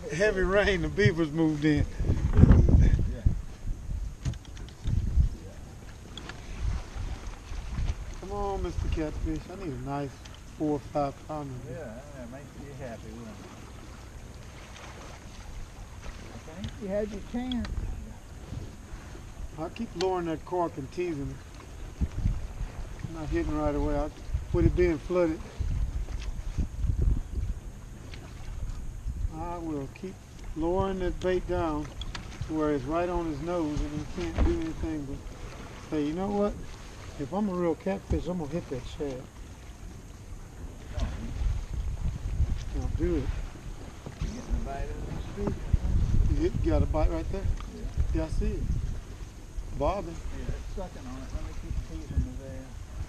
heavy rain, the beavers moved in. Yeah. Come on, Mr. Catfish. I need a nice 4 or 5 pounder. Yeah, that makes you happy, wouldn't it? I think you had your chance. I keep lowering that cork and teasing it. Not hitting right away. With it being flooded, I will keep lowering that bait down to where it's right on his nose and he can't do anything but say, you know what? If I'm a real catfish, I'm going to hit that shad. I'll do it. You getting a bite of this fish? You got a bite right there? Yeah. Yeah, I see it. Bobbing. Yeah, it's sucking on it. Let me keep teasing his ass.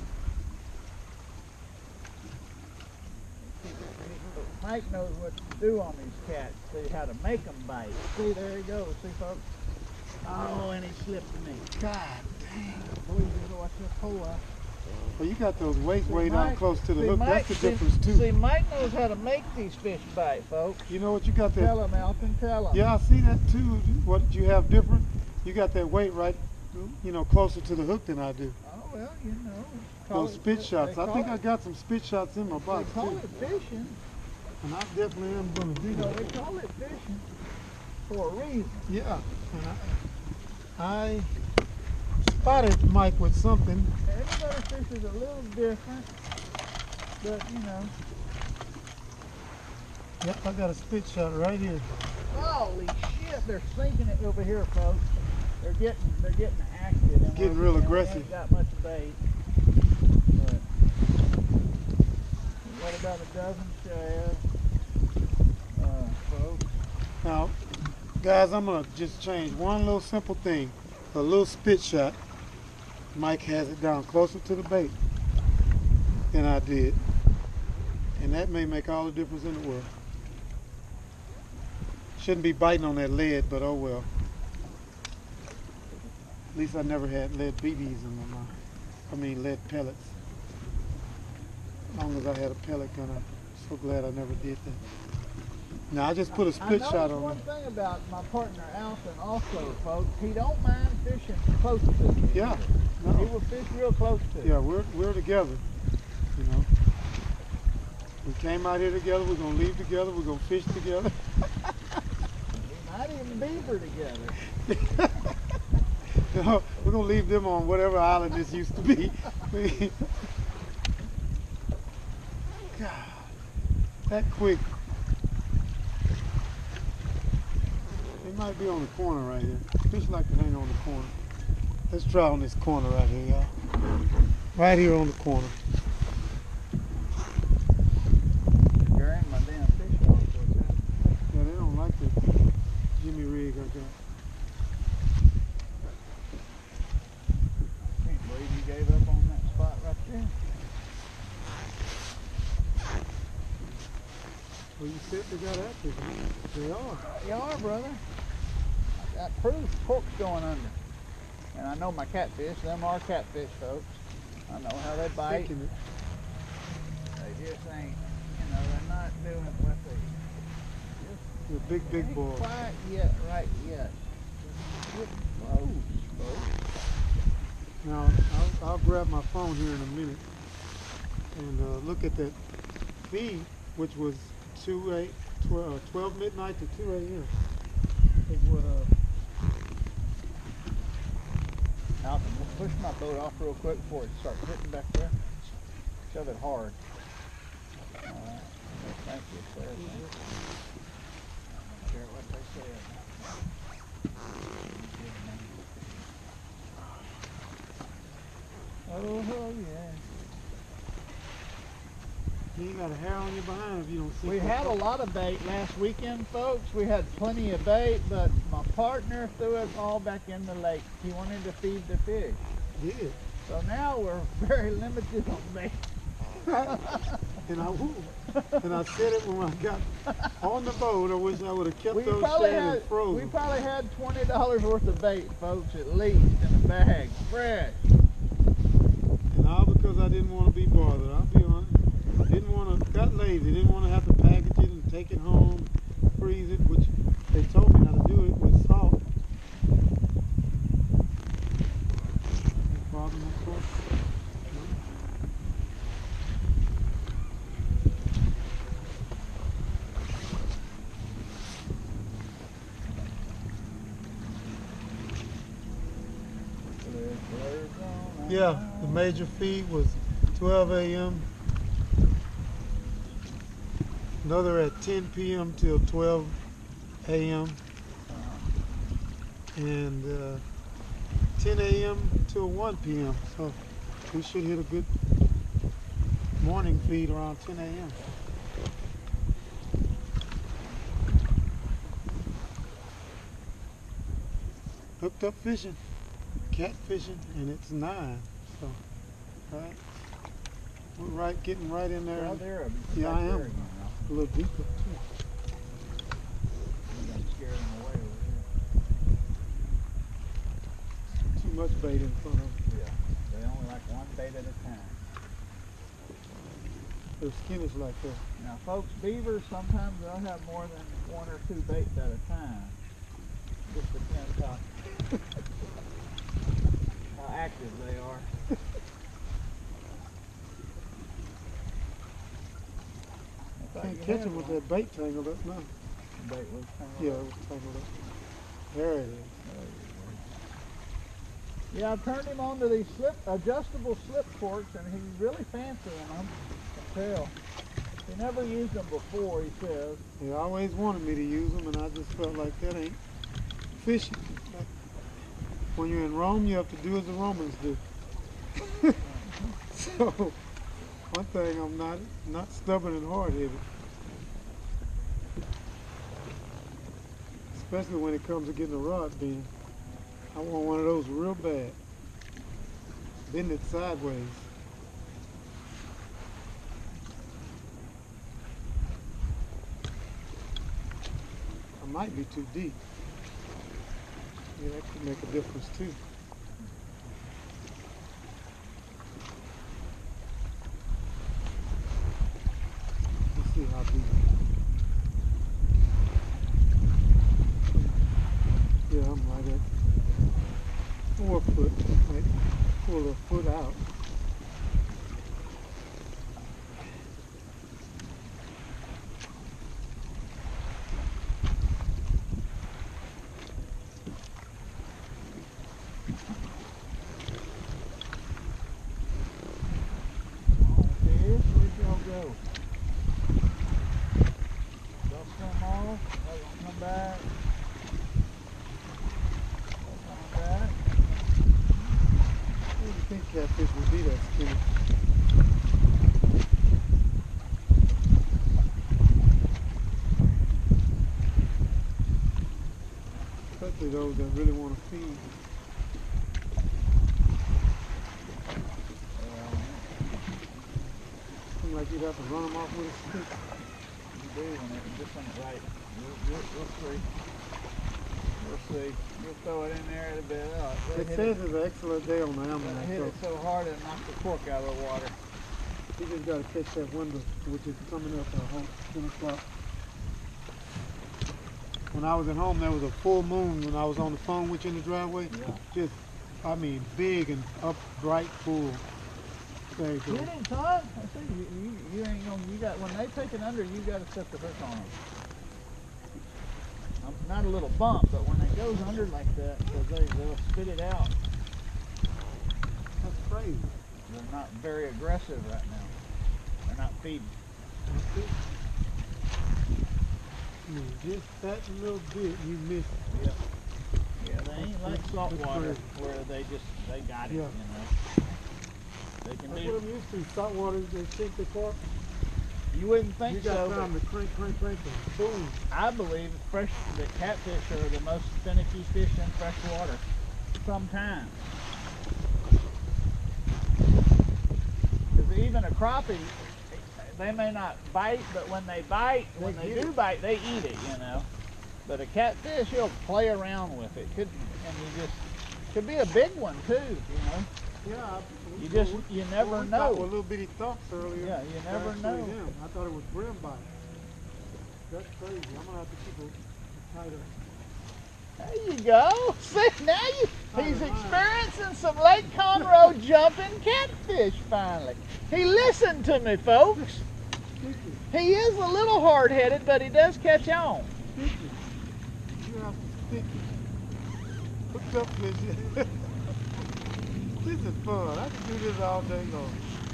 Mike knows what to do on these cats. See how to make them bite. See, there he goes. See, folks? Oh, and he slipped to me. God dang. Boy, you gotta watch that pull out. Well, you got those weights See, way down Mike- close to the see, hook. Mike- That's the see- difference, too. See, Mike knows how to make these fish bite, folks. You know what? You got that. Tell him, Alton, tell him. Yeah, I see that, too. What you have different? You got that weight right, closer to the hook than I do. Oh, well, you know. Call Those it- spit they shots. I call think it- I got some spit shots in my They box, call too. it fishing. And I definitely am going to do You know, that. they call it fishing for a reason. Yeah. And I spotted Mike with something. Everybody's fish is a little different, but you know. Yep, I got a spit shot right here. Holy shit, they're sinking it over here, folks. They're getting active. And Getting we real ain't aggressive. got much bait. But what about a dozen shad, folks? Now, guys, I'm going to just change one little simple thing. A little spit shot. Mike has it down closer to the bait than I did. And that may make all the difference in the world. Shouldn't be biting on that lead, but oh well. At least I never had lead BBs in my mouth. I mean lead pellets. As long as I had a pellet gun, I'm so glad I never did that. Now I just put a split shot on one it. thing about my partner Alton also, folks. He don't mind fishing close to me. Yeah. He No. will fish real close to me. Yeah, we're together. You know. We came out here together, we're gonna leave together, we're gonna fish together. We might even beaver together. No, we're gonna leave them on whatever island this used to be. God, that quick. They might be on the corner right here. Fish like to hang on the corner. Let's try on this corner right here, y'all. Right here on the corner. Carrying my damn fish off. Yeah, they don't like that Jimmy rig I got. Can't believe you gave up on that spot right there. Well, you said they got active. They are. You are, brother. I got proof cork's going under. And I know my catfish, them are catfish, folks. I know how they bite. Taking it. They just ain't, they're not doing what they They're big ain't boys. quite yet, right yet. Just getting close, folks. Now, I'll grab my phone here in a minute and look at that feed, which was 12 midnight to 2 a.m. is what Alton, just push my boat off real quick before it starts hitting back there. Shove it hard. Alright. Thank you, sir. Thank you. I'm not sure what they said. Oh, hell yeah. you ain't got a hair on your behind if you don't see. We had a lot of bait last weekend, folks. We had plenty of bait, but my partner threw it all back in the lake. He wanted to feed the fish. Yeah. So now we're very limited on bait. And I said it when I got on the boat. I wish I would have kept We those probably shad had and frozen. we probably had $20 worth of bait, folks, at least in a bag, fresh. And all because I didn't want to be bothered. I'll be honest. Didn't want to, got lazy. Didn't want to have to package it and take it home, freeze it, which Yeah, the major feed was 12 a.m. Another at 10 p.m. till 12 a.m. and 10 a.m. till 1 p.m. So we should hit a good morning feed around 10 a.m. Hooked up fishing, cat fishing, and it's 9. So, right, we're getting right in there. Well, there, Yeah, I am. A little deeper too. I'm gonna scare them away over Too much bait in front of them. here. Yeah, they only like one bait at a time. Their skin is like that. Now, folks, beavers sometimes they'll have more than 1 or 2 baits at a time. Just depends how active they are. Can't catch them with that bait tangled up now. Bait was tangled Yeah, up. it was tangled up. There it is. Yeah, I turned him on to these adjustable slip forks, and he's really fancying them. I can tell. He never used them before, he says. He always wanted me to use them, and I just felt like that ain't fishing. Like, when you're in Rome, you have to do as the Romans do. So, one thing, I'm not stubborn and hard-headed. Especially when it comes to getting a rod bend. I want one of those real bad. Bend it sideways. I might be too deep. Yeah, that could make a difference too. Let's see how deep. Yeah, I'm right at 4 foot. Might pull a foot out. Fish, where'd y'all go? Y'all swim off? Y'all gonna come back? Y'all coming back? Who do you think catfish would be that skinny? Especially those that really want to feed. Seems like you'd have to run them off with a stick. You do when it just ain't right. We'll see. We'll see. We'll throw it in there a bit. It says it's an excellent day on the I almanac, hit so it so hard it knocked the cork out of the water. you just got to catch that window, which is coming up at 10 o'clock. When I was at home, there was a full moon when I was on the phone with you in the driveway. Yeah. Just, I mean, big and up, bright, full. There you go. Get him, son. I see you ain't gonna. You got when they take it under, you got to set the hook on them. Not a little bump, but when it goes under like that, because they'll spit it out. That's crazy. They're not very aggressive right now. They're not feeding. That's it. I mean, just that little bit you missed. Yeah. Yeah, they ain't like salt That's water crazy. where they got it. Yeah. You know. They can That's be. what I'm used to. Salt water, they sink the cork. You wouldn't You think got so. But time to crank, and boom. I believe that catfish are the most finicky fish in fresh water. Sometimes. Because even a crappie, they may not bite, but when they bite, when they do bite, they eat it, you know. But a catfish, he'll play around with it. Could be a big one too, you know. Yeah. You never we know. thought were little bitty thumps earlier. Yeah, you never Actually know. them. I thought it was brim bite. That's crazy. I'm gonna have to keep a tighter. There you go. See, now he's experiencing some Lake Conroe jumping catfish finally. He listened to me, folks. He is a little hard-headed, but he does catch on. Sticky. You have to stick it. Hooked up fish. This is fun. I can do this all day long.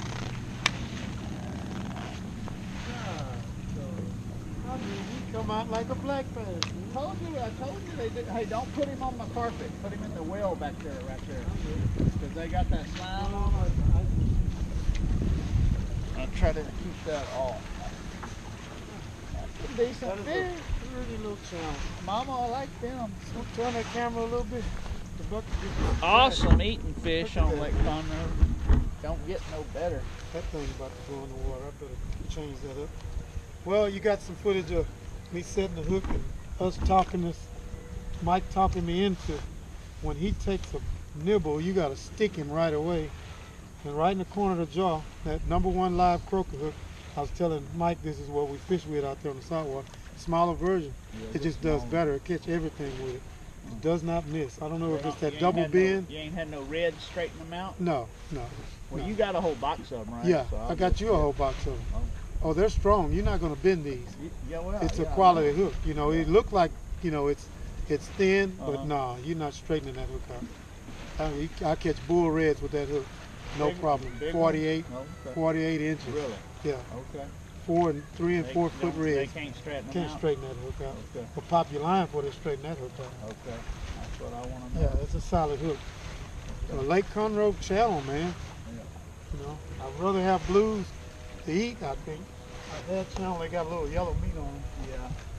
God, so, I mean, he come out like a black man. I told you they did. Hey, don't put him on the carpet. Put him in the well back there, right there. Because they got that slime on it. I'll try to keep that off. That's a decent fish. Pretty little challenge. Mama, I like them. So turn that camera a little bit. The bucket gets Awesome eating fish on Lake Conroe. Don't get no better. That thing's about to go in the water. I better change that up. Well, you got some footage of me setting the hook and us talking this, Mike talking me into when he takes a nibble, you got to stick him right away. And right in the corner of the jaw, that #1 live croaker hook, I was telling Mike this is what we fish with out there on the saltwater. Smaller version, it just does better. It catch everything with it. It does not miss. I don't know if it's that double bend. You ain't had no red straighten them out? No. Well, no. you got a whole box of them, right? Yeah, So I got you a whole box of them. Oh, they're strong. You're not going to bend these. Yeah, well, It's a yeah, quality hook. You know, it looked like, you know, it's thin, but Uh-huh. nah, you're not straightening that hook out. I catch bull reds with that hook, no Big- problem. big 48, one? Okay. 48 inches. Really? Yeah, Okay. 3 and 4 foot They reds. can't straighten them Can't out? straighten that hook out. Okay. But pop your line before they straighten that hook out. Okay. That's what I want to Yeah, know. it's a solid hook. So Lake Conroe channel, man. Yeah. You know, I'd rather have blues to eat, I think. That channel, they got a little yellow meat on them. Yeah.